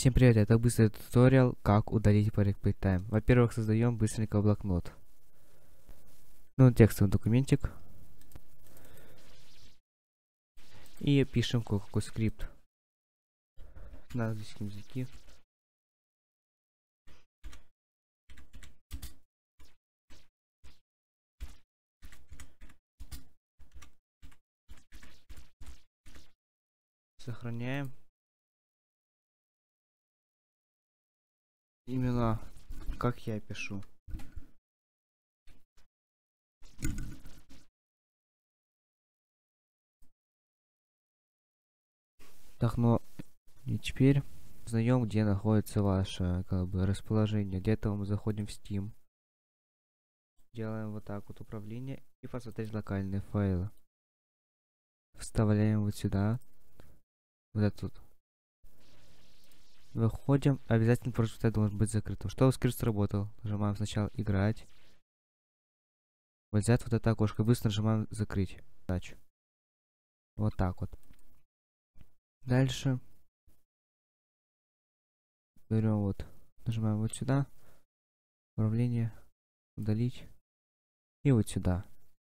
Всем привет, это быстрый туториал, как удалить Project Playtime. Во-первых, создаем быстренько блокнот. Текстовый документик. И пишем какой скрипт на английском языке. Сохраняем. Именно как я пишу. Так, и теперь узнаем, где находится ваше расположение. Для этого мы заходим в Steam. Делаем вот так вот управление и посмотреть локальные файлы. Вставляем вот сюда. Вот этот вот. Выходим. Обязательно Project должен быть закрытым. Чтобы скрипт сработал, нажимаем сначала играть. Вот взять вот это окошко. Быстро нажимаем закрыть. Задачу. Вот так вот. Дальше. Берем вот. Нажимаем вот сюда. Управление. Удалить. И вот сюда.